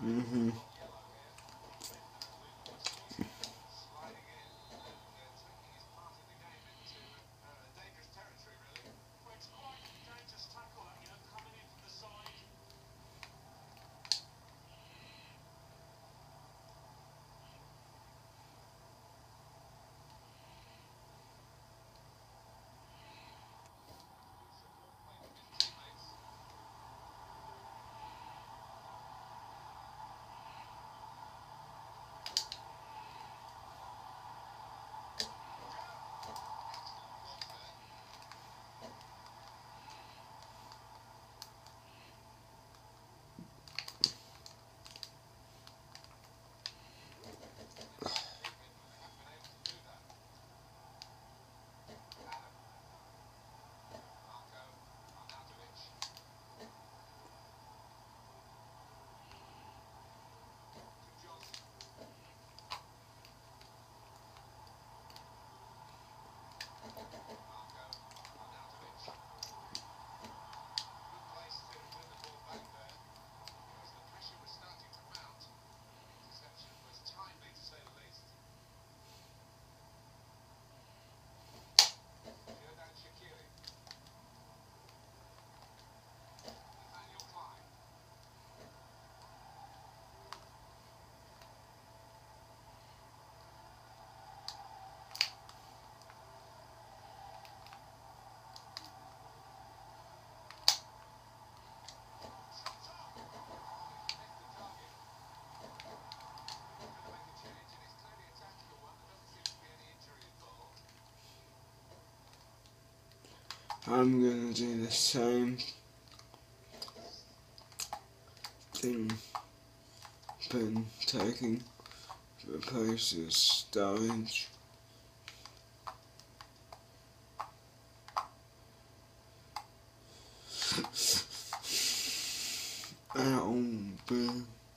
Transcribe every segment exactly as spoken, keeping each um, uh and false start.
Mm-hmm. I'm gonna do the same thing, but taking the place of storage. That'll be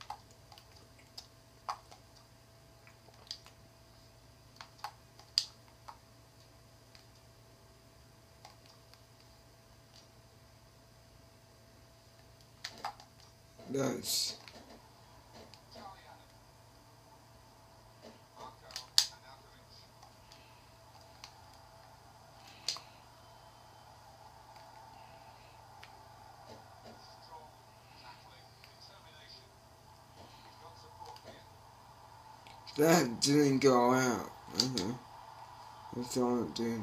that's that didn't go out. Okay. I thought it did.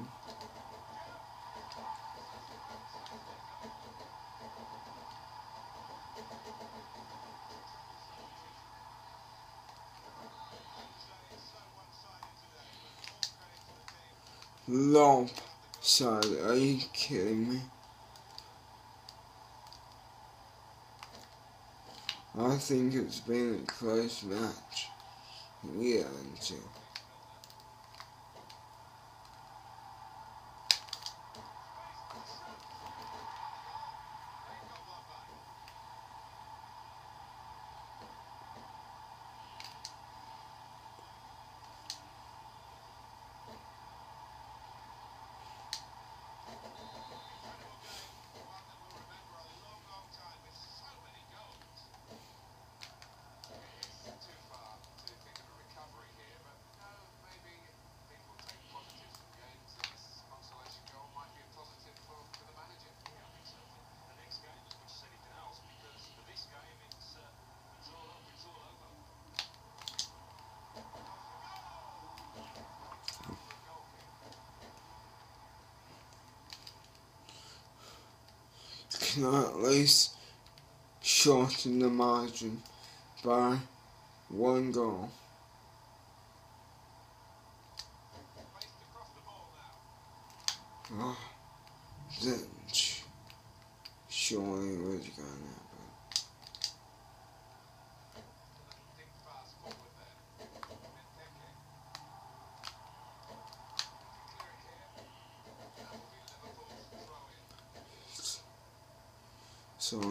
Lopsided, are you kidding me? I think it's been a close match. Yeah, until. Can I at least shorten the margin by one goal? Oh, then surely it was gonna happen. So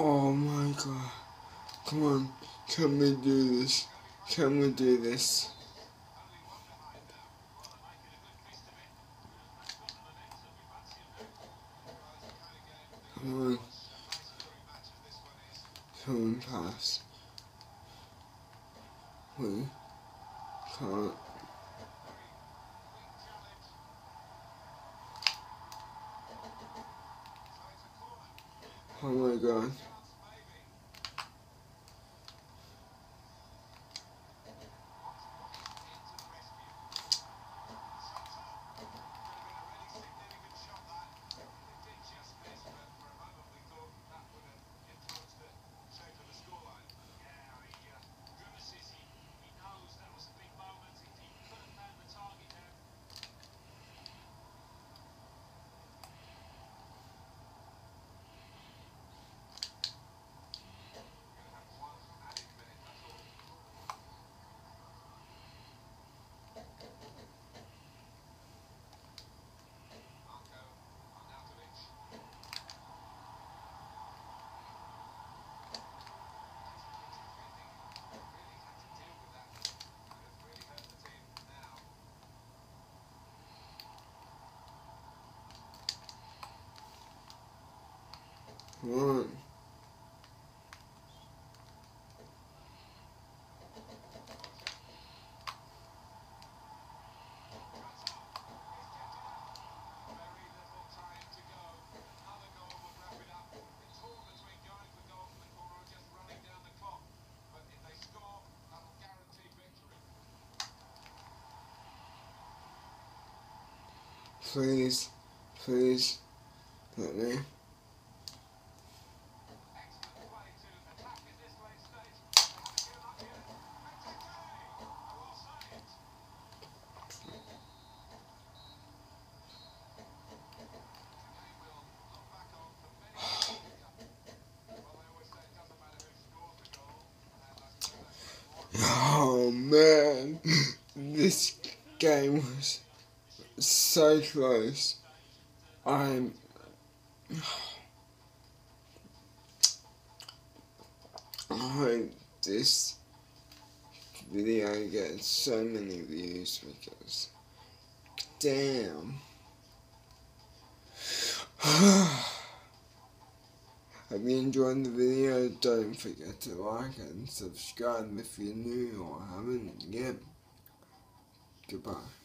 Oh my god. Come on. Can we do this? Can we do this? Come on. Come pass. We can't. Oh my god. Come on. Please, please, let me. Oh man, this game was so close. I'm. I hope this video gets so many views because, damn. If you enjoyed the video, don't forget to like and subscribe if you're new or haven't yet. Goodbye.